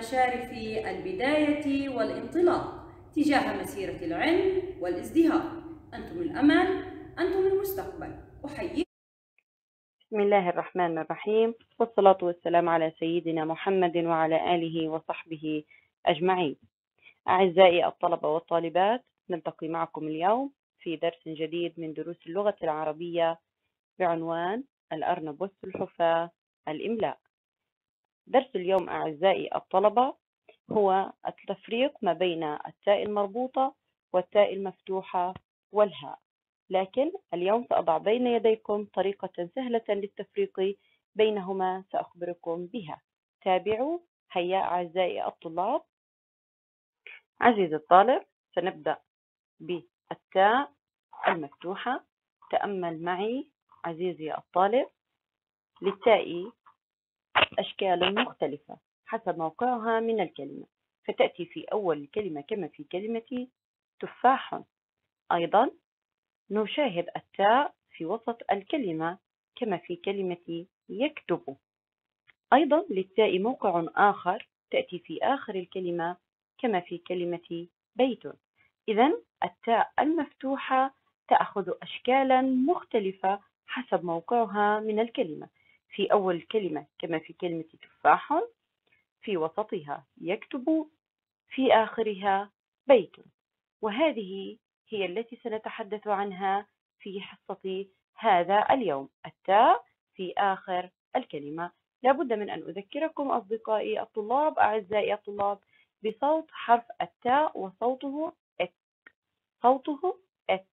مشارف البداية والانطلاق تجاه مسيرة العلم والازدهار. أنتم الأمل، أنتم المستقبل. أحييكم. بسم الله الرحمن الرحيم، والصلاة والسلام على سيدنا محمد وعلى آله وصحبه أجمعين. أعزائي الطلبة والطالبات، نلتقي معكم اليوم في درس جديد من دروس اللغة العربية بعنوان الأرنب والسلحفاة الإملاء. درس اليوم أعزائي الطلبة هو التفريق ما بين التاء المربوطة والتاء المفتوحة والهاء، لكن اليوم سأضع بين يديكم طريقة سهلة للتفريق بينهما سأخبركم بها. تابعوا. هيا أعزائي الطلاب. عزيزي الطالب، سنبدأ بالتاء المفتوحة. تأمل معي عزيزي الطالب. للتاء أشكال مختلفة حسب موقعها من الكلمة، فتأتي في أول الكلمة كما في كلمة تفاح. أيضا نشاهد التاء في وسط الكلمة كما في كلمة يكتب. أيضا للتاء موقع آخر، تأتي في آخر الكلمة كما في كلمة بيت. إذن التاء المفتوحة تأخذ أشكالا مختلفة حسب موقعها من الكلمة، في أول الكلمة كما في كلمة تفاح، في وسطها يكتب، في آخرها بيت. وهذه هي التي سنتحدث عنها في حصة هذا اليوم، التاء في آخر الكلمة. لابد من أن أذكركم أصدقائي الطلاب، أعزائي الطلاب، بصوت حرف التاء، وصوته ات. صوته ات.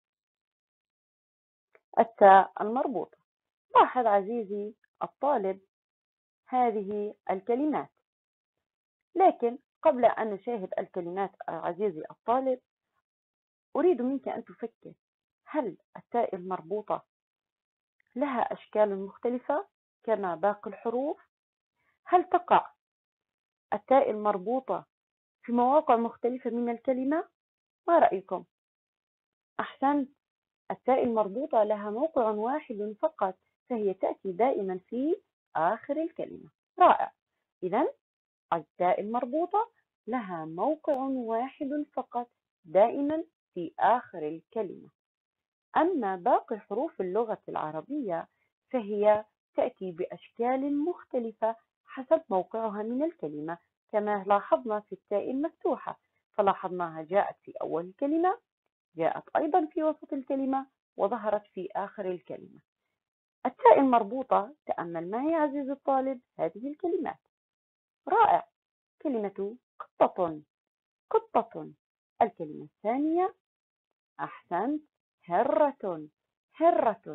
التاء المربوطة. لاحظ عزيزي الطالب هذه الكلمات، لكن قبل أن نشاهد الكلمات عزيزي الطالب، أريد منك أن تفكر: هل التاء المربوطة لها أشكال مختلفة كما باقي الحروف؟ هل تقع التاء المربوطة في مواقع مختلفة من الكلمة؟ ما رأيكم؟ أحسنت، التاء المربوطة لها موقع واحد فقط، فهي تأتي دائما في آخر الكلمة. رائع. إذن التاء المربوطة لها موقع واحد فقط دائما في آخر الكلمة. أما باقي حروف اللغة العربية فهي تأتي بأشكال مختلفة حسب موقعها من الكلمة، كما لاحظنا في التاء المفتوحة، فلاحظناها جاءت في أول الكلمة، جاءت أيضا في وسط الكلمة، وظهرت في آخر الكلمة. التاء المربوطة، تأمل معي عزيزي الطالب هذه الكلمات. رائع. كلمة قطة. قطة. الكلمة الثانية، أحسنت، هرة. هرة.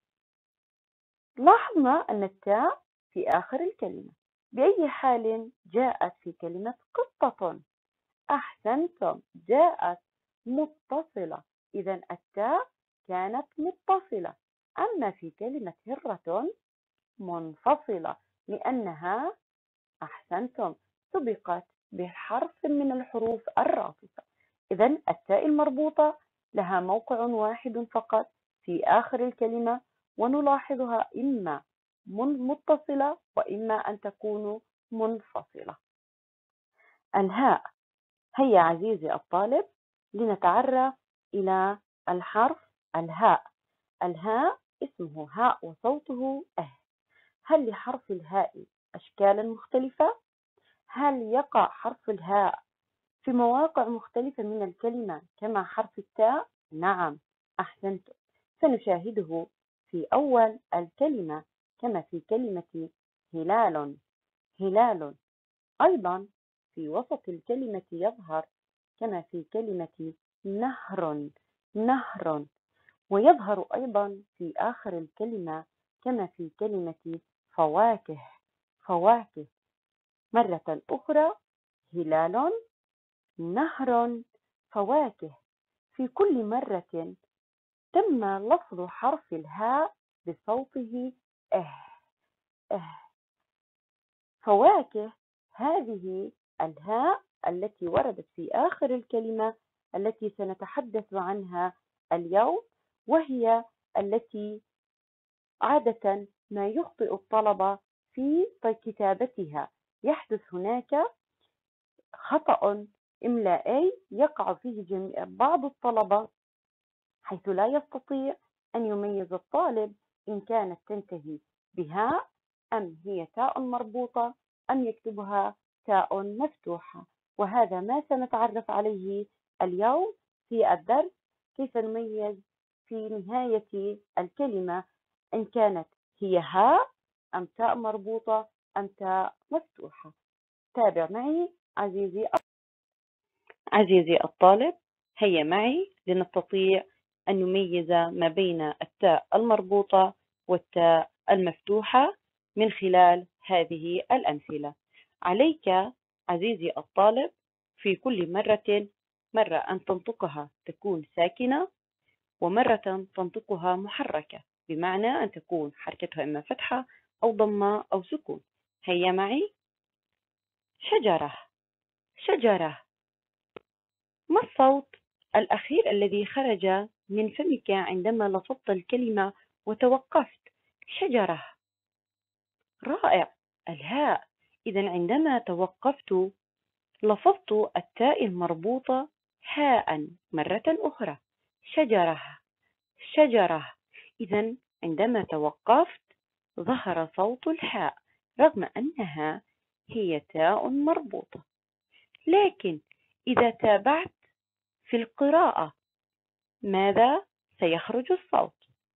لاحظنا أن التاء في آخر الكلمة. بأي حال جاءت في كلمة قطة؟ أحسنتم، جاءت متصلة، إذا التاء كانت متصلة. أما في كلمة هرة منفصلة، لأنها أحسنتم سبقت بحرف من الحروف الراقصة. إذا التاء المربوطة لها موقع واحد فقط في آخر الكلمة، ونلاحظها إما متصلة وإما أن تكون منفصلة. الهاء. هيا عزيزي الطالب لنتعرف إلى الحرف الهاء. الهاء اسمه هاء وصوته أه. هل لحرف الهاء أشكالا مختلفة؟ هل يقع حرف الهاء في مواقع مختلفة من الكلمة كما حرف التاء؟ نعم، أحسنتم. سنشاهده في أول الكلمة كما في كلمة هلال. هلال. أيضا في وسط الكلمة يظهر كما في كلمة نهر. نهر. ويظهر أيضا في آخر الكلمة كما في كلمة فواكه. فواكه. مرة أخرى، هلال، نهر، فواكه. في كل مرة تم لفظ حرف الهاء بصوته اه. اه. فواكه. هذه الهاء التي وردت في آخر الكلمة التي سنتحدث عنها اليوم، وهي التي عادة ما يخطئ الطلبة في كتابتها. يحدث هناك خطأ إملائي يقع فيه بعض الطلبة، حيث لا يستطيع أن يميز الطالب إن كانت تنتهي بهاء أم هي تاء مربوطة أم يكتبها تاء مفتوحة. وهذا ما سنتعرف عليه اليوم في الدرس، كيف نميز في نهاية الكلمة إن كانت هي هاء أم تاء مربوطة أم تاء مفتوحة. تابع معي عزيزي الطالب، هيا معي لنستطيع أن نميز ما بين التاء المربوطة والتاء المفتوحة من خلال هذه الأمثلة. عليك عزيزي الطالب في كل مرة أن تنطقها تكون ساكنة، ومرة تنطقها محركة، بمعنى أن تكون حركتها إما فتحة أو ضمة أو سكون. هيا معي: شجرة، شجرة. ما الصوت الأخير الذي خرج من فمك عندما لفظت الكلمة وتوقفت؟ شجرة. رائع، الهاء. إذا عندما توقفت لفظت التاء المربوطة هاء مرة أخرى. شجرة، شجرة. إذا عندما توقفت ظهر صوت الهاء رغم أنها هي تاء مربوطة. لكن إذا تابعت في القراءة ماذا سيخرج الصوت؟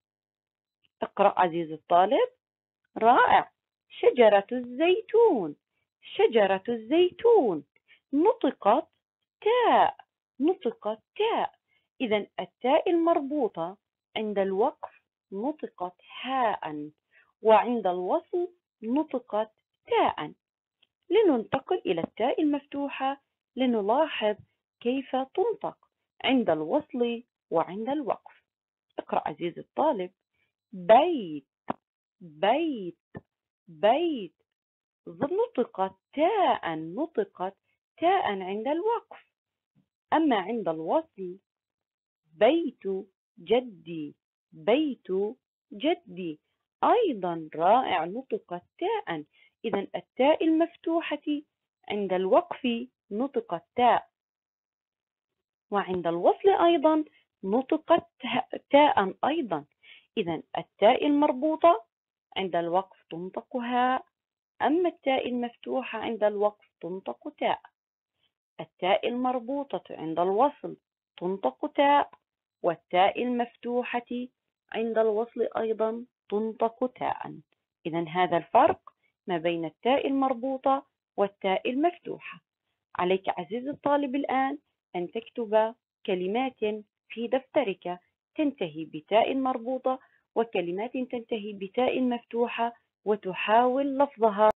اقرأ عزيزي الطالب. رائع، شجرة الزيتون، شجرة الزيتون. نطقت تاء، نطقت تاء. إذا التاء المربوطة عند الوقف نطقت هاء، وعند الوصل نطقت تاء. لننتقل إلى التاء المفتوحة لنلاحظ كيف تنطق عند الوصل وعند الوقف. اقرأ عزيزي الطالب. بيت، بيت، بيت. نطقت تاء، نطقت تاء عند الوقف. أما عند الوصل بيت جدي، بيت جدي. أيضا رائع، نطقت تاء. إذا التاء المفتوحة عند الوقف نطقت تاء، وعند الوصل أيضا نطقت تاء أيضا. إذا التاء المربوطة عند الوقف تنطق هاء، أما التاء المفتوحة عند الوقف تنطق تاء. التاء المربوطة عند الوصل تنطق تاء، والتاء المفتوحة عند الوصل أيضا تنطق تاء. إذا هذا الفرق ما بين التاء المربوطة والتاء المفتوحة. عليك عزيزي الطالب الآن أن تكتب كلمات في دفترك تنتهي بتاء مربوطة وكلمات تنتهي بتاء مفتوحة وتحاول لفظها.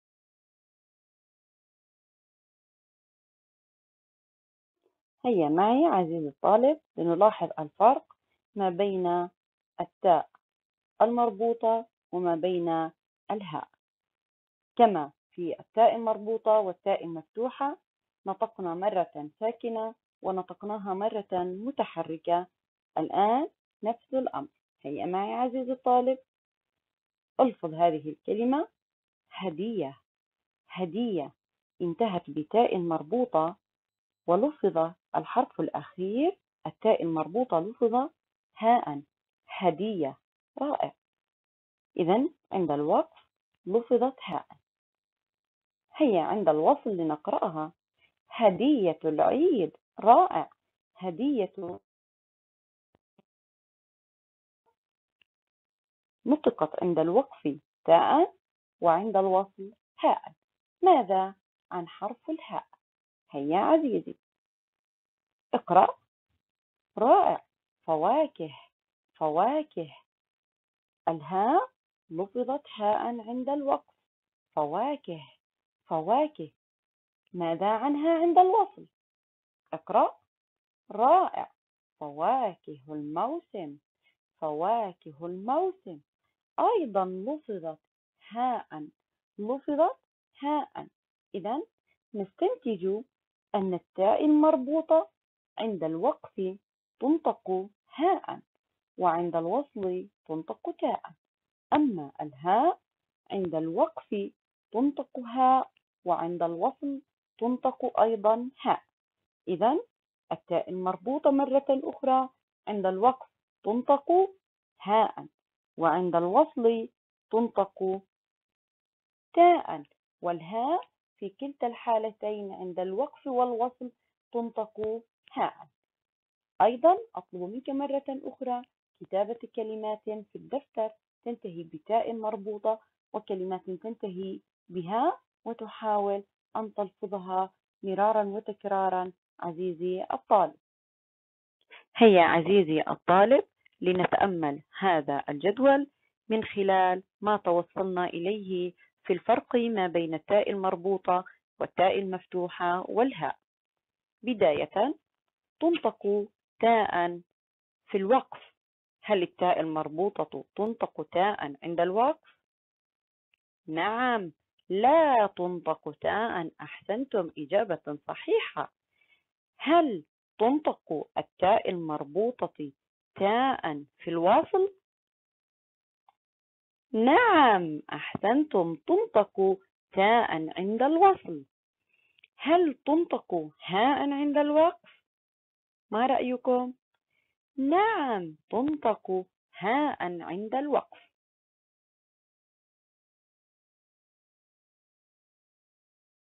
هيا معي عزيزي الطالب لنلاحظ الفرق ما بين التاء المربوطة وما بين الهاء. كما في التاء المربوطة والتاء المفتوحة نطقنا مرة ساكنة ونطقناها مرة متحركة. الآن نفس الأمر. هيا معي عزيزي الطالب، ألفظ هذه الكلمة: هدية، هدية. انتهت بتاء مربوطة ولفظ الحرف الأخير التاء المربوطة لفظ هاء. هدية. رائع. إذا عند الوقف لفظت هاء. هيا عند الوصل لنقرأها: هدية العيد. رائع. هدية نطقت عند الوقف تاء وعند الوصل هاء. ماذا عن حرف الهاء؟ هيا عزيزي اقرأ. رائع. فواكه، فواكه. الهاء لفظت هاء عند الوقف. فواكه، فواكه. ماذا عنها عند الوصل؟ اقرأ. رائع. فواكه الموسم، فواكه الموسم. أيضا لفظت هاء، لفظت هاء. إذا نستنتج أن التاء المربوطة عند الوقف تنطق هاء، وعند الوصل تنطق تاء. أما الهاء عند الوقف تنطق هاء، وعند الوصل تنطق أيضا هاء. إذن التاء المربوطة مرة أخرى عند الوقف تنطق هاء، وعند الوصل تنطق تاء، والهاء في كلتا الحالتين عند الوقف والوصل تنطق هاء. أيضا أطلب منك مرة أخرى كتابة كلمات في الدفتر تنتهي بتاء مربوطة وكلمات تنتهي بهاء، وتحاول أن تلفظها مرارا وتكرارا عزيزي الطالب. هيا عزيزي الطالب لنتأمل هذا الجدول من خلال ما توصلنا إليه في الفرق ما بين التاء المربوطة والتاء المفتوحة والهاء. بداية تنطق تاء في الوقف. هل التاء المربوطة تنطق تاء عند الوقف؟ نعم، لا تنطق تاء. أحسنتم، إجابة صحيحة. هل تنطق التاء المربوطة تاء في الوصل؟ نعم، أحسنتم، تنطق تاء عند الوصل. هل تنطق هاء عند الوقف؟ ما رأيكم؟ نعم، تنطق هاء عند الوقف.